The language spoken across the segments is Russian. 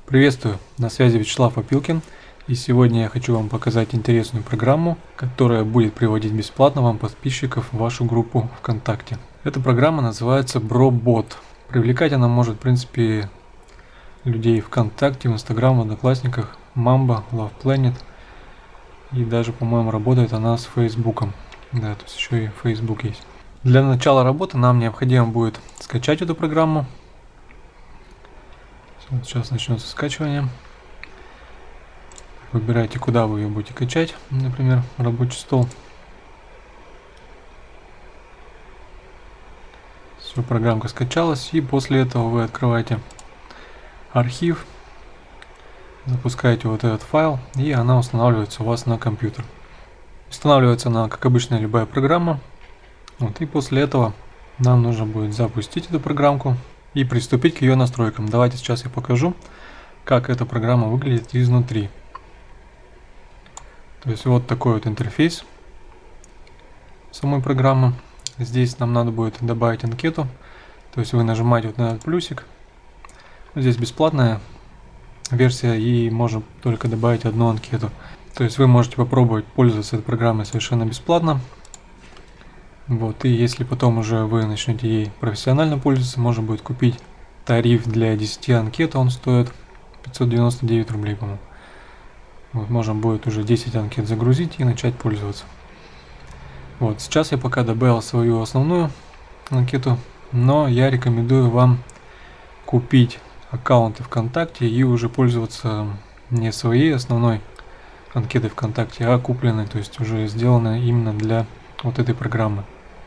Приветствую, на связи Вячеслав Опилкин, и сегодня я хочу вам показать интересную программу, которая будет приводить бесплатно вам подписчиков в вашу группу ВКонтакте. Эта программа называется BroBot. Привлекать она может, в принципе, людей ВКонтакте, в Инстаграм, в Одноклассниках, Mamba, Love Planet, и даже, по-моему, работает она с Фейсбуком. Да, то есть еще и Facebook есть. Для начала работы нам необходимо будет скачать эту программу. Вот сейчас начнется скачивание. Выбирайте, куда вы ее будете качать, например, рабочий стол. Все, программка скачалась, и после этого вы открываете архив, запускаете вот этот файл, и она устанавливается у вас на компьютер. Устанавливается она, как обычная любая программа. Вот, и после этого нам нужно будет запустить эту программку и приступить к ее настройкам. Давайте сейчас я покажу, как эта программа выглядит изнутри. То есть вот такой вот интерфейс самой программы. Здесь нам надо будет добавить анкету. То есть вы нажимаете вот на этот плюсик. Здесь бесплатная версия, и можно только добавить одну анкету. То есть вы можете попробовать пользоваться этой программой совершенно бесплатно. Вот, и если потом уже вы начнете ей профессионально пользоваться, можно будет купить тариф для 10 анкет, он стоит 599 рублей, по-моему. Вот, можно будет уже 10 анкет загрузить и начать пользоваться. Вот, сейчас я пока добавил свою основную анкету, но я рекомендую вам купить аккаунты ВКонтакте и уже пользоваться не своей основной анкетой ВКонтакте, а купленной, то есть уже сделанной именно для вот этой программы.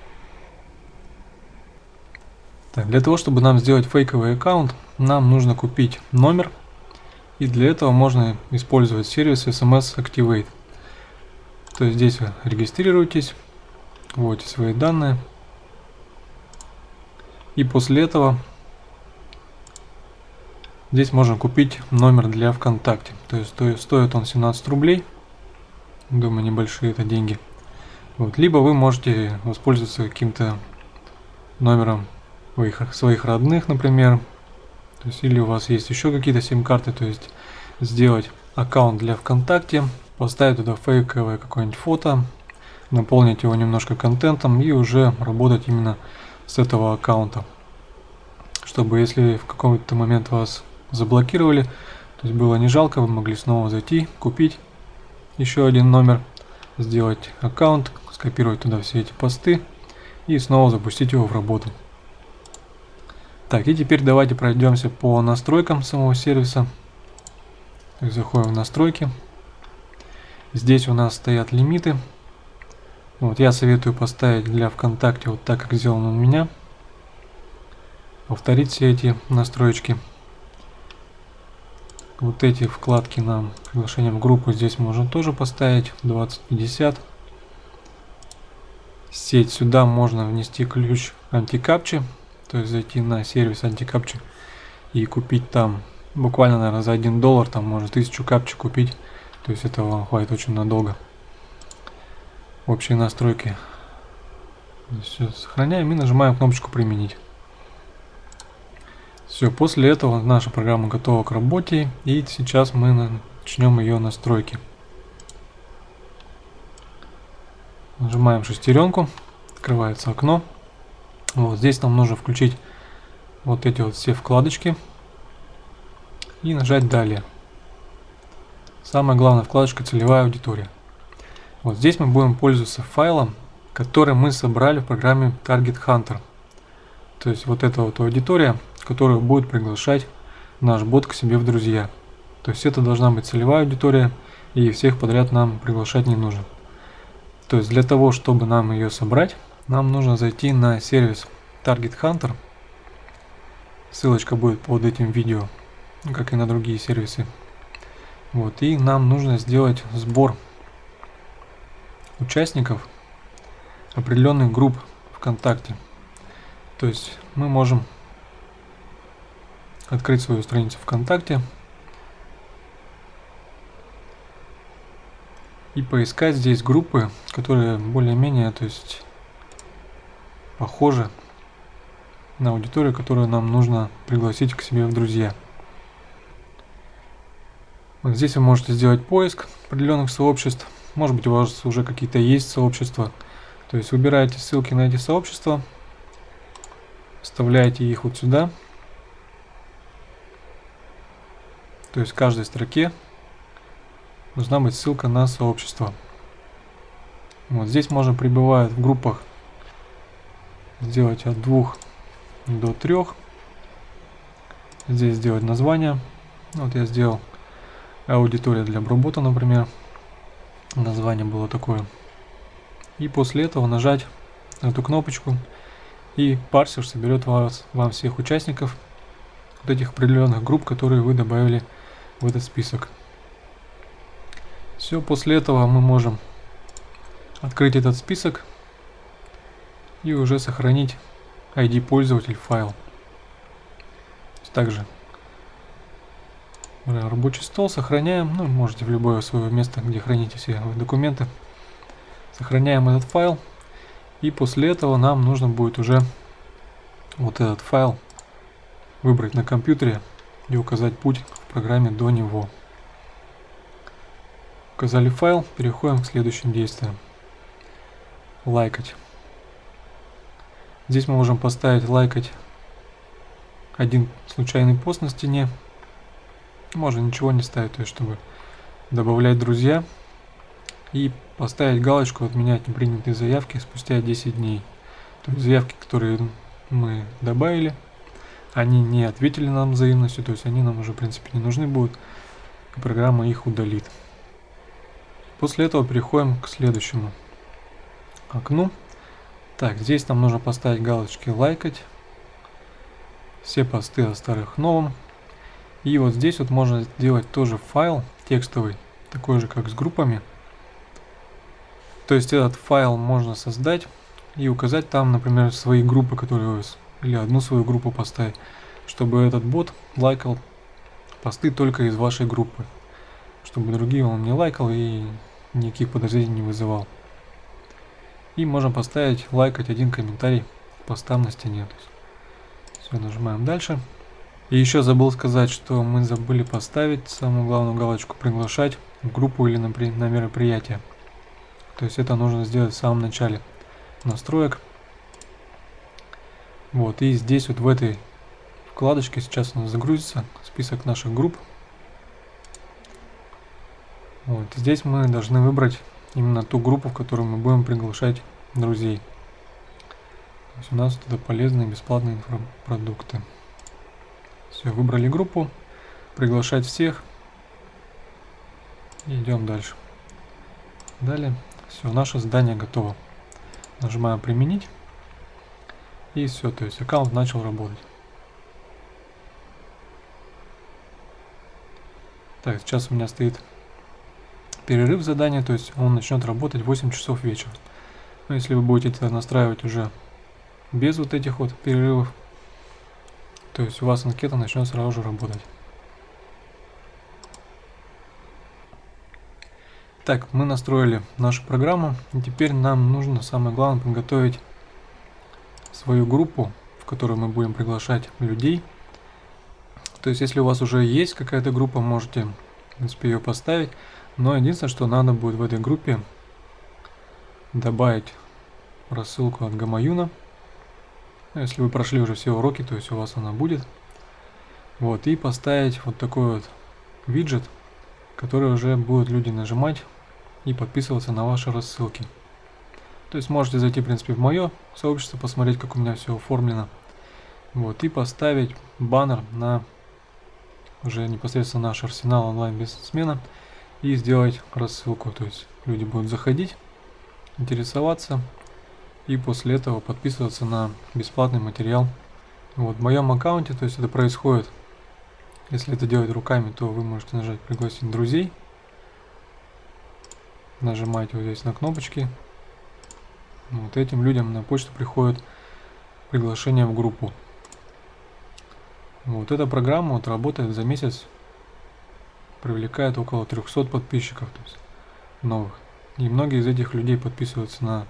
Так, для того, чтобы нам сделать фейковый аккаунт, нам нужно купить номер, и для этого можно использовать сервис SMS Activate. То есть здесь вы регистрируетесь, вводите свои данные, и после этого здесь можно купить номер для ВКонтакте. То есть стоит он 17 рублей, думаю, небольшие это деньги. Вот. Либо вы можете воспользоваться каким-то номером своих родных, например. То есть, или у вас есть еще какие-то сим-карты, то есть сделать аккаунт для ВКонтакте, поставить туда фейковое какое-нибудь фото, наполнить его немножко контентом и уже работать именно с этого аккаунта. Чтобы если в какой-то момент вас заблокировали, то есть было не жалко, вы могли снова зайти, купить еще один номер, сделать аккаунт, скопировать туда все эти посты и снова запустить его в работу. Так, и теперь давайте пройдемся по настройкам самого сервиса. Заходим в настройки. Здесь у нас стоят лимиты. Вот, я советую поставить для ВКонтакте вот так, как сделано у меня. Повторить все эти настроечки. Вот эти вкладки на приглашение в группу здесь можно тоже поставить 2050. Сеть сюда можно внести ключ антикапчи. То есть зайти на сервис антикапчи и купить там буквально, наверное, за $1, там можно 1000 капчи купить. То есть этого вам хватит очень надолго. Общие настройки. Все сохраняем и нажимаем кнопочку применить. Все, после этого наша программа готова к работе, и сейчас мы начнем ее настройки. Нажимаем шестеренку, открывается окно. Вот здесь нам нужно включить вот эти вот все вкладочки и нажать далее. Самая главная вкладочка — целевая аудитория. Вот здесь мы будем пользоваться файлом, который мы собрали в программе Target Hunter. То есть вот эта вот аудитория, которую будет приглашать наш бот к себе в друзья. То есть это должна быть целевая аудитория, и всех подряд нам приглашать не нужно. То есть для того, чтобы нам ее собрать, нам нужно зайти на сервис Target Hunter. Ссылочка будет под этим видео, как и на другие сервисы. Вот, и нам нужно сделать сбор участников определенных групп ВКонтакте. То есть мы можем открыть свою страницу ВКонтакте и поискать здесь группы, которые более-менее, то есть похожи на аудиторию, которую нам нужно пригласить к себе в друзья. Вот здесь вы можете сделать поиск определенных сообществ. Может быть, у вас уже какие-то есть сообщества. То есть выбираете ссылки на эти сообщества, вставляете их вот сюда. То есть в каждой строке должна быть ссылка на сообщество. Вот здесь можно, пребывая в группах, сделать от 2 до 3. Здесь сделать название. Вот я сделал аудитория для Бробота, например. Название было такое. И после этого нажать эту кнопочку, и парсер соберет вам всех участников вот этих определенных групп, которые вы добавили в этот список. Все, после этого мы можем открыть этот список и уже сохранить ID пользователь файл. Также рабочий стол сохраняем, ну, можете в любое свое место, где храните все документы. Сохраняем этот файл, и после этого нам нужно будет уже вот этот файл выбрать на компьютере и указать путь в программе до него. Указали файл, переходим к следующим действиям. Лайкать. Здесь мы можем поставить лайкать один случайный пост на стене. Можно ничего не ставить, то есть чтобы добавлять друзья, и поставить галочку «Отменять непринятые заявки» спустя 10 дней. То есть заявки, которые мы добавили, они не ответили нам взаимностью, то есть они нам уже в принципе не нужны будут, и программа их удалит. После этого переходим к следующему окну. Так, здесь нам нужно поставить галочки «Лайкать», все посты о старых новым. И вот здесь вот можно сделать тоже файл текстовый, такой же как с группами. То есть этот файл можно создать и указать там, например, свои группы, которые у вас, или одну свою группу поставить, чтобы этот бот лайкал посты только из вашей группы, чтобы другие он не лайкал и никаких подозрений не вызывал. И можно поставить лайкать один комментарий постам на стене. Все, нажимаем дальше. И еще забыл сказать, что мы забыли поставить самую главную галочку «Приглашать» в группу или на мероприятие. То есть это нужно сделать в самом начале настроек. Вот, и здесь вот в этой вкладочке сейчас у нас загрузится список наших групп. Вот, здесь мы должны выбрать именно ту группу, в которую мы будем приглашать друзей. То есть у нас это полезные бесплатные инфопродукты. Все, выбрали группу, приглашать всех, и идем дальше. Далее, все, наше задание готово. Нажимаем применить, и все, то есть аккаунт начал работать. Так, сейчас у меня стоит перерыв задания, то есть он начнет работать в 8 часов вечера. Но если вы будете это настраивать уже без вот этих вот перерывов, то есть у вас анкета начнет сразу же работать. Так, мы настроили нашу программу, и теперь нам нужно, самое главное, подготовить свою группу, в которую мы будем приглашать людей. То есть если у вас уже есть какая-то группа, можете, в принципе, ее поставить. Но единственное, что надо будет в этой группе добавить рассылку от Гамаюна. Если вы прошли уже все уроки, то есть у вас она будет. Вот, и поставить вот такой вот виджет, который уже будут люди нажимать и подписываться на ваши рассылки. То есть можете зайти, в принципе, в мое сообщество, посмотреть, как у меня все оформлено. Вот, и поставить баннер на уже непосредственно наш арсенал онлайн-бизнесмена и сделать рассылку. То есть люди будут заходить, интересоваться и после этого подписываться на бесплатный материал. Вот, в моем аккаунте, то есть это происходит, если это делать руками, то вы можете нажать «Пригласить друзей», нажимаете вот здесь на кнопочки. Вот этим людям на почту приходит приглашение в группу. Вот эта программа вот работает за месяц, привлекает около 300 подписчиков, то есть новых. И многие из этих людей подписываются на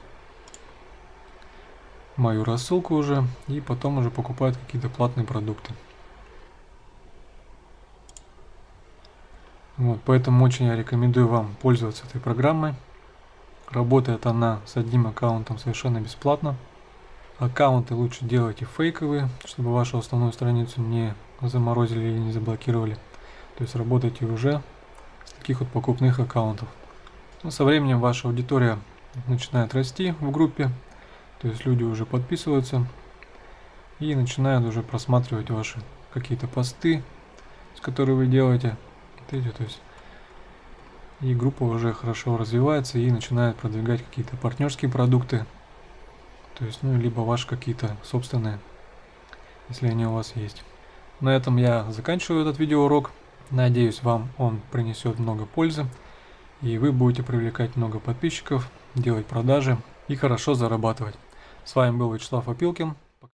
мою рассылку уже, и потом уже покупают какие-то платные продукты. Вот, поэтому очень я рекомендую вам пользоваться этой программой. Работает она с одним аккаунтом совершенно бесплатно. Аккаунты лучше делайте фейковые, чтобы вашу основную страницу не заморозили или не заблокировали. То есть работайте уже с таких вот покупных аккаунтов. Но со временем ваша аудитория начинает расти в группе, то есть люди уже подписываются и начинают уже просматривать ваши какие-то посты, которые вы делаете. То есть, и группа уже хорошо развивается и начинает продвигать какие-то партнерские продукты. То есть, ну, либо ваши какие-то собственные, если они у вас есть. На этом я заканчиваю этот видеоурок. Надеюсь, вам он принесет много пользы, и вы будете привлекать много подписчиков, делать продажи и хорошо зарабатывать. С вами был Вячеслав Опилкин.